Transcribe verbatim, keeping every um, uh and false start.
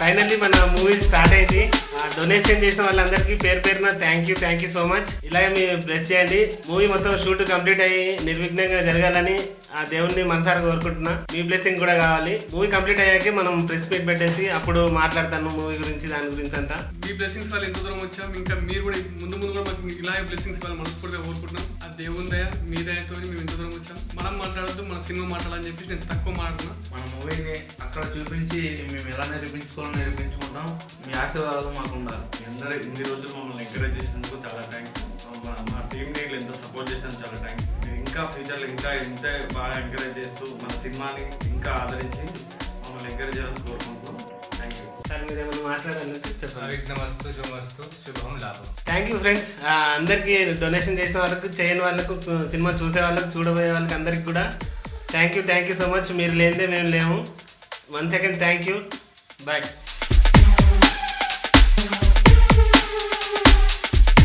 Finally మన movie start అయింది. Donation చేసిన వాళ్ళందరికీ పేరు పేరున thank you thank you so much. ఇలాగే మీరు బ్లెస్ చేయండి. మూవీ మొత్తం షూట్ కంప్లీట్ అయ్యి నిర్విఘ్నంగా జరగాలని ఆ దేవుడిని మనసారా కోరుకుంటున్నా. మీ బ్లెస్సింగ్ కూడా కావాలి. మూవీ కంప్లీట్ అయ్యాకే మనం ప్రెస్ మీట్ పెట్టేసి అప్పుడు మాట్లాడతాను మూవీ గురించి, దాని గురించి అంతా. మీ బ్లెస్సింగ్స్ వల్ల ఎంత దూరం వచ్చాం, ఇంకా మీరు కూడా ముందు ముందు కూడా మాకు ఇలాగే బ్లెస్సింగ్స్ వాళ్ళు మనస్ఫూర్తిగా కోరుకుంటున్నాం. ఆ దేవుని దయ మీ దయతో మేము ఎంత దూరం వచ్చాం. మనం మాట్లాడద్దు, మన సినిమా మాట్లాడాలని చెప్పేసి నేను తక్కువ మాట్లాడుతున్నా. మన మూవీని అక్కడ చూపించి మేము ఎలా నిరూపించుకోవాలో నిరూపించుకుంటాం. మీ ఆశీర్వాదాలు మాకు ఉండాలి. అందరూ ఇన్ని రోజులు మమ్మల్ని ఎంకరేజ్ చేసినందుకు చాలా థ్యాంక్స్. మా టీంని ఎంత సపోర్ట్ చేసినందుకు చాలా థ్యాంక్స్. ఇంకా ఫ్యూచర్లో ఇంకా ఇంత బాగా ఎంకరేజ్ చేస్తూ మన సినిమాని ఇంకా ఆదరించి మమ్మల్ని ఎంకరేజ్ చేయాలని కోరుకుంటున్నాం. Thank you sir. మీరు ఏమైనా మాట్లాడాలంటే చెప్పండి. విఘ్నమస్తు శుభమస్తు శుభం లాభం. Thank you friends. అందరికీ డొనేషన్ చేసిన వాళ్ళకు, చేయని వాళ్ళకు, సినిమా చూసే వాళ్ళకు, చూడబోయే వాళ్ళకి అందరికి కూడా thank you thank you so much. మీరు లేనిదే మేము లేము. One second thank you. Bye.